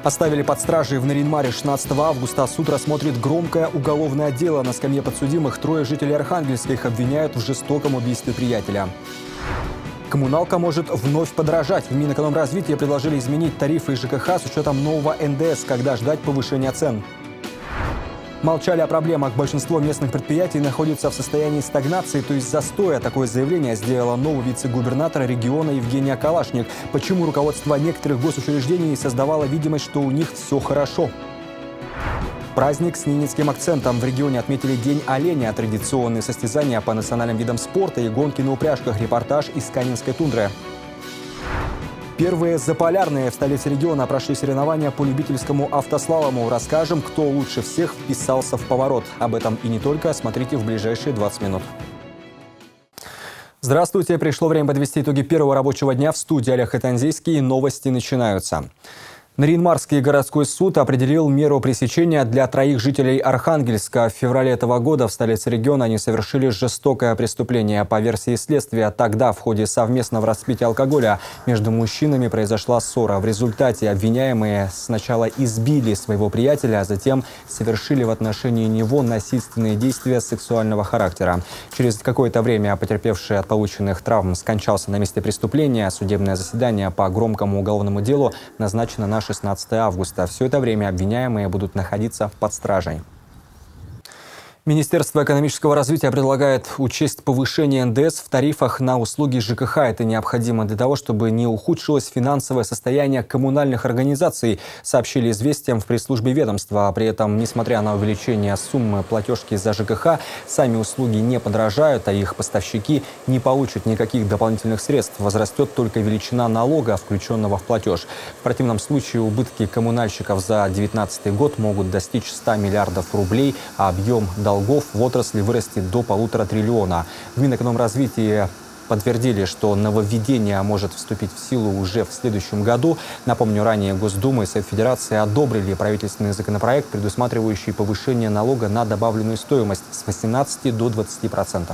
Оставили под стражей в Нарьян-Маре 16 августа. Суд рассмотрит громкое уголовное дело. На скамье подсудимых трое жителей Архангельска. Их обвиняют в жестоком убийстве приятеля. Коммуналка может вновь подорожать. В Минэкономразвитии предложили изменить тарифы ЖКХ с учетом нового НДС. Когда ждать повышения цен? Молчали о проблемах. Большинство местных предприятий находится в состоянии стагнации, то есть застоя. Такое заявление сделала новый вице-губернатор региона Евгения Калашник. Почему руководство некоторых госучреждений создавало видимость, что у них все хорошо? Праздник с ненецким акцентом. В регионе отметили День оленя. Традиционные состязания по национальным видам спорта и гонки на упряжках. Репортаж из Канинской тундры. Первые заполярные в столице региона прошли соревнования по любительскому автослалому. Расскажем, кто лучше всех вписался в поворот. Об этом и не только. Смотрите в ближайшие 20 минут. Здравствуйте. Пришло время подвести итоги первого рабочего дня. В студии Олег Хатанзейский. Новости начинаются. Нарьян-Марский городской суд определил меру пресечения для троих жителей Архангельска. В феврале этого года в столице региона они совершили жестокое преступление. По версии следствия, тогда в ходе совместного распития алкоголя между мужчинами произошла ссора. В результате обвиняемые сначала избили своего приятеля, а затем совершили в отношении него насильственные действия сексуального характера. Через какое-то время потерпевший от полученных травм скончался на месте преступления. Судебное заседание по громкому уголовному делу назначено на 16 августа. Все это время обвиняемые будут находиться под стражей. Министерство экономического развития предлагает учесть повышение НДС в тарифах на услуги ЖКХ. Это необходимо для того, чтобы не ухудшилось финансовое состояние коммунальных организаций, сообщили «Известиям» в пресс-службе ведомства. При этом, несмотря на увеличение суммы платежки за ЖКХ, сами услуги не подорожают, а их поставщики не получат никаких дополнительных средств. Возрастет только величина налога, включенного в платеж. В противном случае убытки коммунальщиков за 2019 год могут достичь 100 миллиардов рублей, а объем долгов в отрасли вырастет до 1,5 триллиона. В Минэкономразвитии подтвердили, что нововведение может вступить в силу уже в следующем году. Напомню, ранее Госдума и Совет Федерации одобрили правительственный законопроект, предусматривающий повышение налога на добавленную стоимость с 18 до 20%.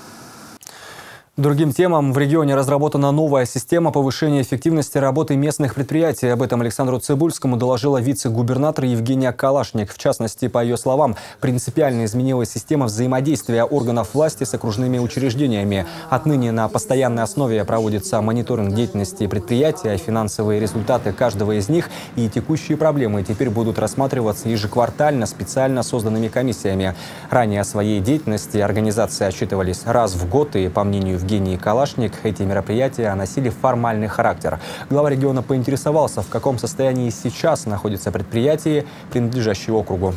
Другим темам в регионе разработана новая система повышения эффективности работы местных предприятий. Об этом Александру Цыбульскому доложила вице-губернатор Евгения Калашник. В частности, по ее словам, принципиально изменилась система взаимодействия органов власти с окружными учреждениями. Отныне на постоянной основе проводится мониторинг деятельности предприятия, финансовые результаты каждого из них и текущие проблемы теперь будут рассматриваться ежеквартально специально созданными комиссиями. Ранее о своей деятельности организации отчитывались раз в год, и, по мнению Евгений Калашник, эти мероприятия носили формальный характер. Глава региона поинтересовался, в каком состоянии сейчас находятся предприятия, принадлежащие округу.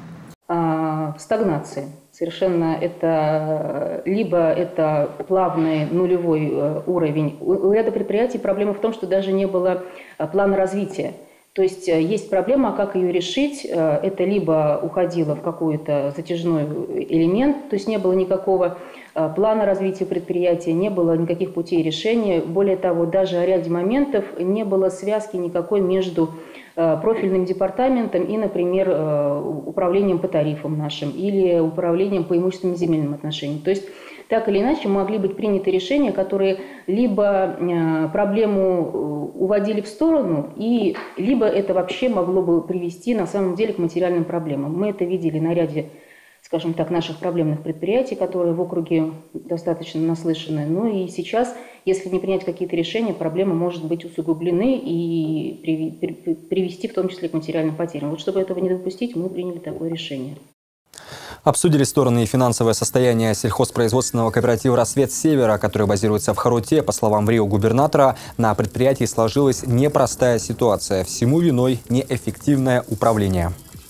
В стагнации. Совершенно это либо это плавный нулевой уровень. У ряда предприятий проблема в том, что даже не было плана развития. То есть есть проблема, как ее решить. Это либо уходило в какой-то затяжной элемент, то есть не было никакого плана развития предприятия, не было никаких путей решения. Более того, даже о ряде моментов не было связки никакой между профильным департаментом и, например, управлением по тарифам нашим или управлением по имущественным и земельным отношениям. То есть так или иначе могли быть приняты решения, которые либо проблему уводили в сторону, либо это вообще могло бы привести на самом деле к материальным проблемам. Мы это видели на ряде, скажем так, наших проблемных предприятий, которые в округе достаточно наслышаны. Ну и сейчас, если не принять какие-то решения, проблемы может быть усугублены и привести в том числе к материальным потерям. Вот чтобы этого не допустить, мы приняли такое решение. Обсудили стороны и финансовое состояние сельхозпроизводственного кооператива «Рассвет Севера», который базируется в Харуте. По словам губернатора, на предприятии сложилась непростая ситуация. Всему виной неэффективное управление.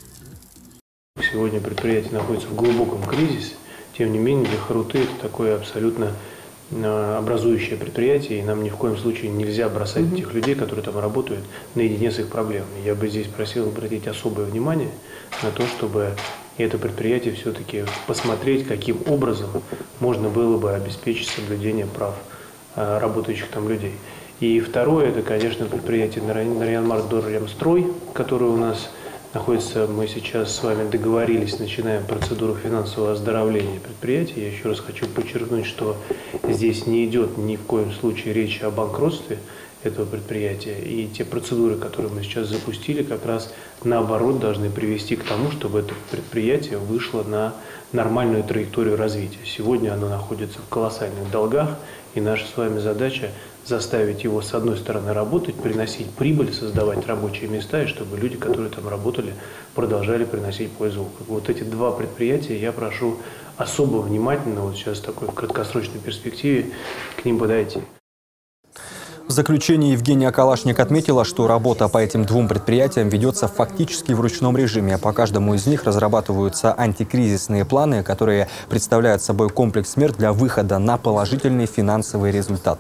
Сегодня предприятие находится в глубоком кризисе. Тем не менее, для Харуты это такое абсолютно образующее предприятие, и нам ни в коем случае нельзя бросать тех людей, которые там работают, наедине с их проблемами. Я бы здесь просил обратить особое внимание на то, чтобы это предприятие все-таки посмотреть, каким образом можно было бы обеспечить соблюдение прав работающих там людей. И второе, это, конечно, предприятие Нарьян-Мар-Дорремстрой, которое у нас находится, мы сейчас с вами договорились, начинаем процедуру финансового оздоровления предприятия. Я еще раз хочу подчеркнуть, что здесь не идет ни в коем случае речи о банкротстве. этого предприятия. И те процедуры, которые мы сейчас запустили, как раз наоборот должны привести к тому, чтобы это предприятие вышло на нормальную траекторию развития. Сегодня оно находится в колоссальных долгах, и наша с вами задача заставить его, с одной стороны, работать, приносить прибыль, создавать рабочие места, и чтобы люди, которые там работали, продолжали приносить пользу. Вот эти два предприятия я прошу особо внимательно, вот сейчас такой в краткосрочной перспективе, к ним подойти. В заключении Евгения Калашник отметила, что работа по этим двум предприятиям ведется фактически в ручном режиме. По каждому из них разрабатываются антикризисные планы, которые представляют собой комплекс мер для выхода на положительный финансовый результат.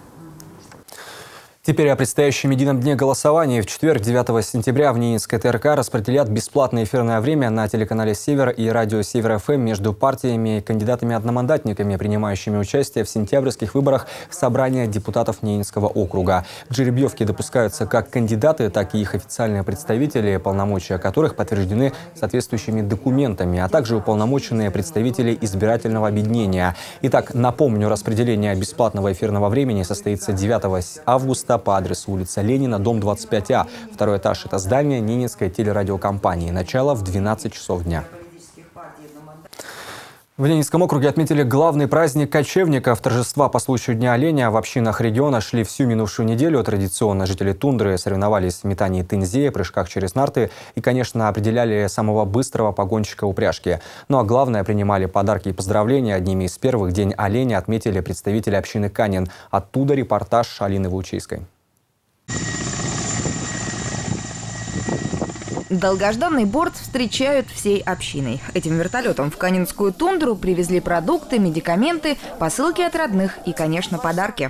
Теперь о предстоящем едином дне голосования. В четверг, 9 сентября, в Ненецкой ТРК распределят бесплатное эфирное время на телеканале «Север» и радио «Север ФМ» между партиями и кандидатами-одномандатниками, принимающими участие в сентябрьских выборах собрания депутатов Ненецкого округа. К жеребьевке допускаются как кандидаты, так и их официальные представители, полномочия которых подтверждены соответствующими документами, а также уполномоченные представители избирательного объединения. Итак, напомню, распределение бесплатного эфирного времени состоится 9 августа по адресу улица Ленина, дом 25А. Второй этаж – это здание Ненецкой телерадиокомпании. Начало в 12 часов дня. В Ненецком округе отметили главный праздник кочевников. Торжества по случаю Дня оленя в общинах региона шли всю минувшую неделю. Традиционно жители тундры соревновались в метании тынзея, прыжках через нарты и, конечно, определяли самого быстрого погонщика упряжки. Ну а главное, принимали подарки и поздравления. Одними из первых День оленя отметили представители общины Канин. Оттуда репортаж Алины Ваучейской. Долгожданный борт встречают всей общиной. Этим вертолетом в Канинскую тундру привезли продукты, медикаменты, посылки от родных и, конечно, подарки.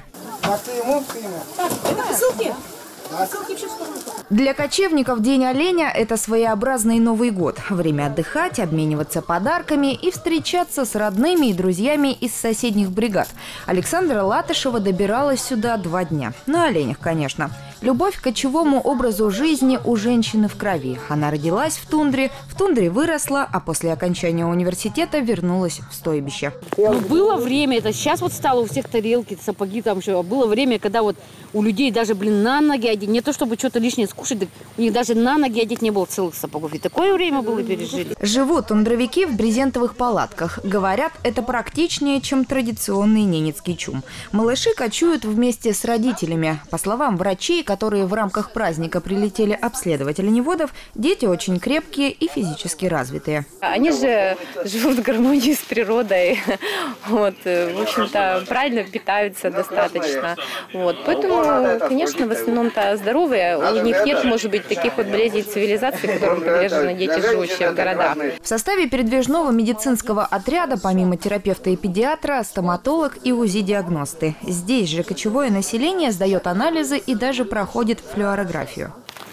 Для кочевников День оленя – это своеобразный Новый год. Время отдыхать, обмениваться подарками и встречаться с родными и друзьями из соседних бригад. Александра Латышева добиралась сюда 2 дня. На оленях, конечно. Любовь к кочевому образу жизни у женщины в крови. Она родилась в тундре выросла, а после окончания университета вернулась в стойбище. Ну, было время, это сейчас вот стало у всех тарелки, сапоги там еще. Было время, когда вот у людей даже, на ноги одеть, не то чтобы что-то лишнее скушать, так у них даже на ноги одеть не было целых сапогов. И такое время было, пережили. Живут тундровики в брезентовых палатках. Говорят, это практичнее, чем традиционный ненецкий чум. Малыши кочуют вместе с родителями. По словам врачей, которые в рамках праздника прилетели обследовать оленеводов, дети очень крепкие и физически развитые. Они же живут в гармонии с природой, вот, в общем-то, правильно питаются достаточно. Вот, поэтому, конечно, в основном-то здоровые, у них нет, может быть, таких вот болезней цивилизации, которым подвержены дети, живущие в городах. В составе передвижного медицинского отряда, помимо терапевта и педиатра, стоматолог и УЗИ-диагносты. Здесь же кочевое население сдает анализы и даже проходит флюорографию.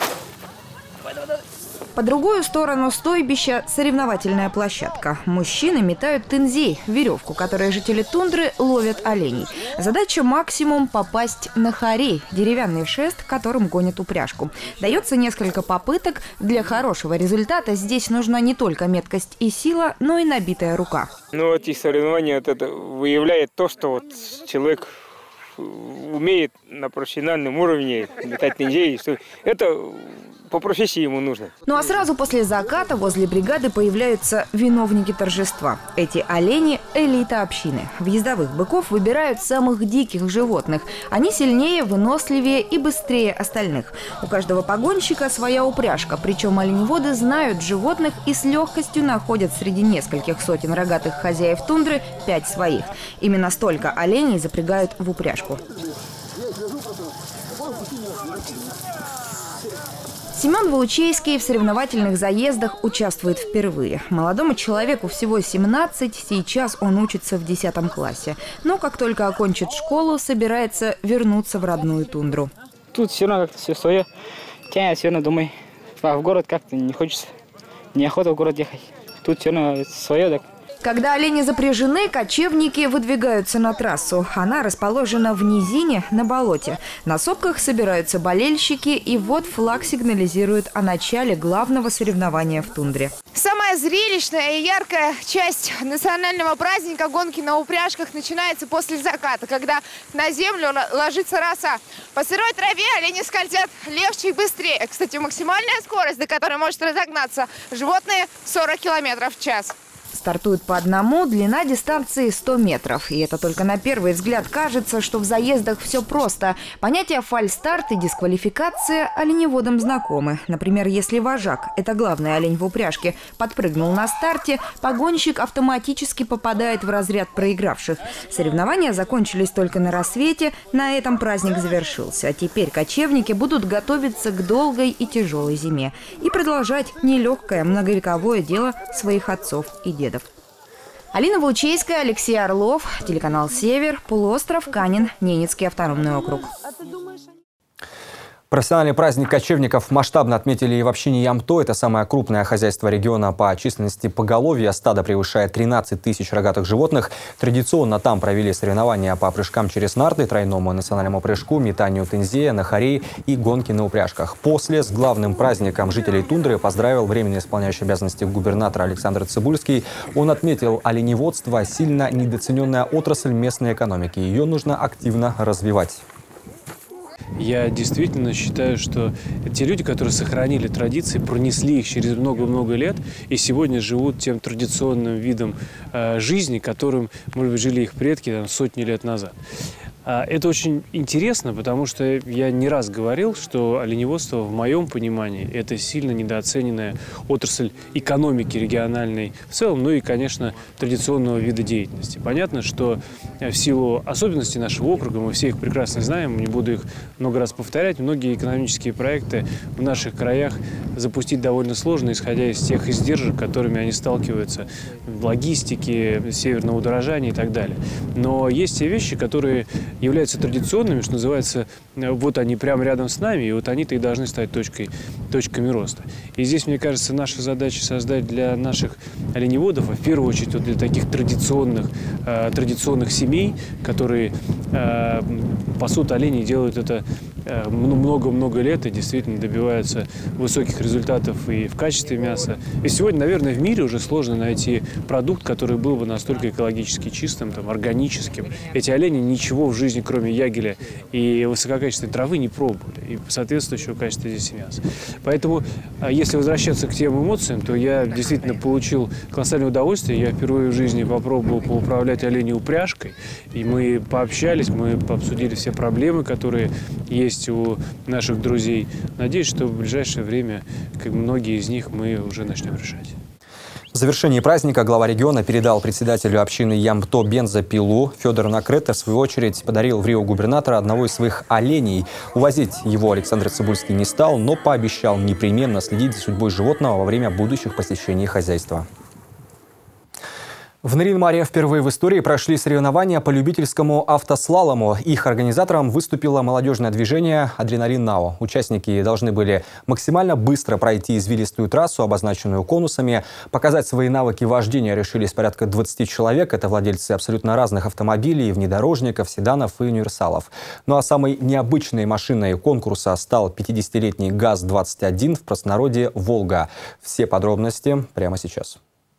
По другую сторону стойбища – соревновательная площадка. Мужчины метают тынзей – веревку, которой жители тундры ловят оленей. Задача – максимум попасть на хорей – деревянный шест, которым гонят упряжку. Дается несколько попыток. Для хорошего результата здесь нужна не только меткость и сила, но и набитая рука. Ну, эти соревнования это выявляет то, что вот человек умеет на профессиональном уровне метать тынзей, что это по профессии ему нужно. Ну а сразу после заката возле бригады появляются виновники торжества. Эти олени – элита общины. В ездовых быков выбирают самых диких животных. Они сильнее, выносливее и быстрее остальных. У каждого погонщика своя упряжка. Причем оленеводы знают животных и с легкостью находят среди нескольких сотен рогатых хозяев тундры 5 своих. Именно столько оленей запрягают в упряжку. Семен Ваучейский в соревновательных заездах участвует впервые. Молодому человеку всего 17, сейчас он учится в 10 классе. Но как только окончит школу, собирается вернуться в родную тундру. Тут все равно как-то все свое. Тянет, все равно думай. А в город как-то не хочется. Неохота в город ехать. Тут все равно свое так. Когда олени запряжены, кочевники выдвигаются на трассу. Она расположена в низине на болоте. На сопках собираются болельщики, и вот флаг сигнализирует о начале главного соревнования в тундре. Самая зрелищная и яркая часть национального праздника гонки на упряжках начинается после заката, когда на землю ложится роса. По сырой траве олени скользят легче и быстрее. Кстати, максимальная скорость, до которой может разогнаться животные, 40 км в час. Стартуют по одному, длина дистанции 100 метров. И это только на первый взгляд кажется, что в заездах все просто. Понятия фальстарт и дисквалификация оленеводам знакомы. Например, если вожак, это главный олень в упряжке, подпрыгнул на старте, погонщик автоматически попадает в разряд проигравших. Соревнования закончились только на рассвете, на этом праздник завершился. А теперь кочевники будут готовиться к долгой и тяжелой зиме и продолжать нелегкое многовековое дело своих отцов и дедов. Алина Волчейская, Алексей Орлов, телеканал «Север», полуостров Канин, Ненецкий автономный округ. Профессиональный праздник кочевников масштабно отметили и в общине Ямто. Это самое крупное хозяйство региона по численности поголовья. Стадо превышает 13 тысяч рогатых животных. Традиционно там провели соревнования по прыжкам через нарты, тройному национальному прыжку, метанию тензея, нахарей и гонки на упряжках. После с главным праздником жителей тундры поздравил временно исполняющий обязанности губернатора Александр Цыбульский. Он отметил, оленеводство – сильно недооцененная отрасль местной экономики. Ее нужно активно развивать. Я действительно считаю, что те люди, которые сохранили традиции, пронесли их через много-много лет и сегодня живут тем традиционным видом жизни, которым, может быть, жили их предки сотни лет назад. Это очень интересно, потому что я не раз говорил, что оленеводство, в моем понимании, это сильно недооцененная отрасль экономики региональной в целом, ну и, конечно, традиционного вида деятельности. Понятно, что в силу особенностей нашего округа, мы все их прекрасно знаем, не буду их много раз повторять, многие экономические проекты в наших краях запустить довольно сложно, исходя из тех издержек, которыми они сталкиваются в логистике, северного удорожания и так далее. Но есть те вещи, которые являются традиционными, что называется, вот они прямо рядом с нами, и вот они-то и должны стать точками роста. И здесь, мне кажется, наша задача создать для наших оленеводов, а в первую очередь вот для таких традиционных семей, которые пасут оленей, делают это много-много лет и действительно добиваются высоких результатов и в качестве мяса. И сегодня, наверное, в мире уже сложно найти продукт, который был бы настолько экологически чистым, органическим. Эти олени ничего в жизни, кроме ягеля и высококачественной травы, не пробовали. И соответствующего качества здесь мяса. Поэтому, если возвращаться к тем эмоциям, то я действительно получил колоссальное удовольствие. Я впервые в жизни попробовал поуправлять оленей упряжкой. И мы пообщались, мы обсудили все проблемы, которые есть у наших друзей. Надеюсь, что в ближайшее время, как многие из них, мы уже начнем решать. В завершении праздника глава региона передал председателю общины Ямто бензопилу. Федор Накрета, в свою очередь, подарил в Рио губернатора одного из своих оленей. Увозить его Александр Цыбульский не стал, но пообещал непременно следить за судьбой животного во время будущих посещений хозяйства. В Нарьян-Маре впервые в истории прошли соревнования по любительскому автослалому. Их организатором выступило молодежное движение «Адреналин Нао». Участники должны были максимально быстро пройти извилистую трассу, обозначенную конусами. Показать свои навыки вождения решились порядка 20 человек. Это владельцы абсолютно разных автомобилей, внедорожников, седанов и универсалов. Ну а самой необычной машиной конкурса стал 50-летний ГАЗ-21, в простонародье «Волга». Все подробности прямо сейчас.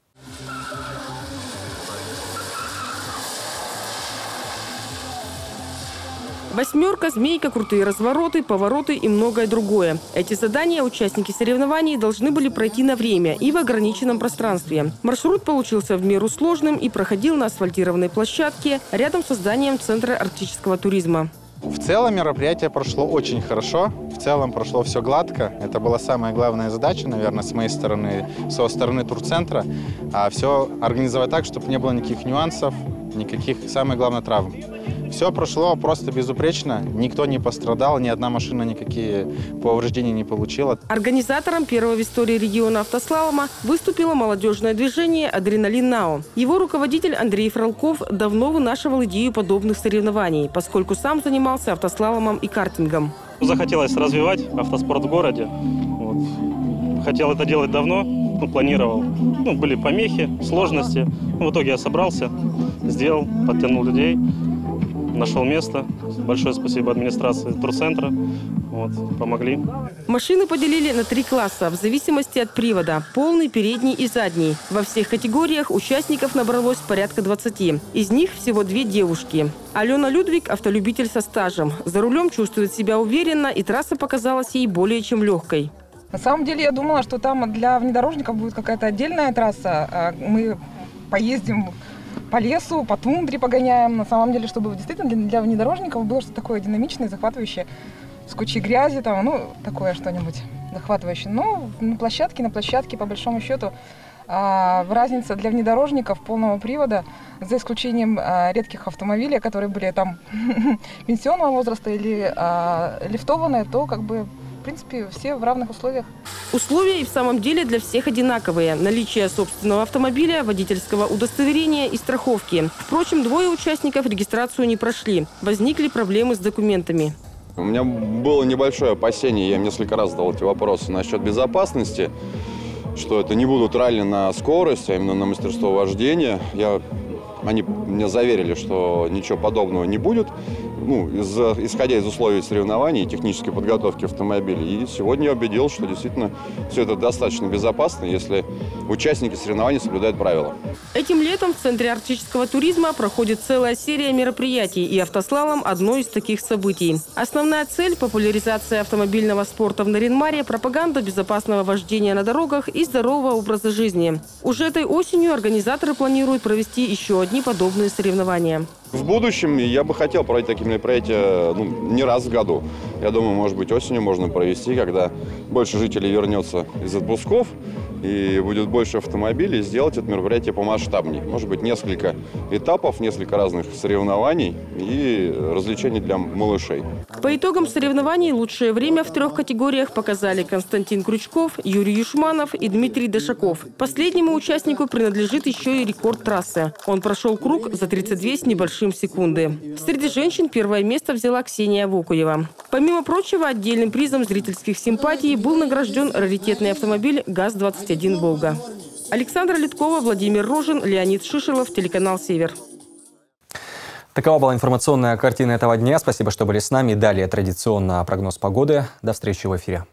Восьмерка, змейка, крутые развороты, повороты и многое другое. Эти задания участники соревнований должны были пройти на время и в ограниченном пространстве. Маршрут получился в меру сложным и проходил на асфальтированной площадке рядом с зданием Центра арктического туризма. В целом мероприятие прошло очень хорошо. В целом прошло все гладко. Это была самая главная задача, наверное, с моей стороны, со стороны турцентра. Все организовать так, чтобы не было никаких нюансов, никаких, самое главное, травм. Все прошло просто безупречно, никто не пострадал, ни одна машина никакие повреждения не получила. Организатором первого в истории региона автослалома выступило молодежное движение «Адреналин Нао». Его руководитель Андрей Фролков давно вынашивал идею подобных соревнований, поскольку сам занимался автослаломом и картингом. Захотелось развивать автоспорт в городе. Хотел это делать давно. планировал. Были помехи, сложности. В итоге я собрался, сделал, подтянул людей, нашел место. Большое спасибо администрации турцентра. Помогли. Машины поделили на 3 класса в зависимости от привода – полный, передний и задний. Во всех категориях участников набралось порядка 20. Из них всего 2 девушки. Алена Людвиг – автолюбитель со стажем. За рулем чувствует себя уверенно, и трасса показалась ей более чем легкой. На самом деле я думала, что там для внедорожников будет какая-то отдельная трасса. Мы поездим по лесу, по тундре погоняем. На самом деле, чтобы действительно для внедорожников было что-то такое динамичное, захватывающее, с кучей грязи, такое что-нибудь захватывающее. Но на площадке, по большому счету, разница для внедорожников полного привода, за исключением редких автомобилей, которые были там пенсионного возраста или лифтованные, то в принципе, все в равных условиях. Условия и в самом деле для всех одинаковые. Наличие собственного автомобиля, водительского удостоверения и страховки. Впрочем, 2 участников регистрацию не прошли. Возникли проблемы с документами. У меня было небольшое опасение, я им несколько раз задал эти вопросы насчет безопасности, что это не будут ралли на скорость, а именно на мастерство вождения. Они мне заверили, что ничего подобного не будет, исходя из условий соревнований и технической подготовки автомобилей. И сегодня я убедил, что действительно все это достаточно безопасно, если участники соревнований соблюдают правила. Этим летом в Центре арктического туризма проходит целая серия мероприятий, и автослалом – одно из таких событий. Основная цель – популяризация автомобильного спорта в Нарьян-Маре, пропаганда безопасного вождения на дорогах и здорового образа жизни. Уже этой осенью организаторы планируют провести еще одни подобные соревнования. В будущем я бы хотел проводить такие мероприятия не раз в году. Я думаю, может быть, осенью можно провести, когда больше жителей вернется из отпусков и будет больше автомобилей, сделать это мероприятие помасштабнее. Может быть, несколько этапов, несколько разных соревнований и развлечений для малышей. По итогам соревнований лучшее время в 3 категориях показали Константин Крючков, Юрий Юшманов и Дмитрий Дашаков. Последнему участнику принадлежит еще и рекорд трассы. Он прошел круг за 32 с небольшим секунды. Среди женщин 1-е место взяла Ксения Вукуева. Помимо прочего, отдельным призом зрительских симпатий был награжден раритетный автомобиль ГАЗ-21 «Волга». Александра Литкова, Владимир Рожин, Леонид Шишелов, телеканал «Север». Такова была информационная картина этого дня. Спасибо, что были с нами. Далее традиционно прогноз погоды. До встречи в эфире.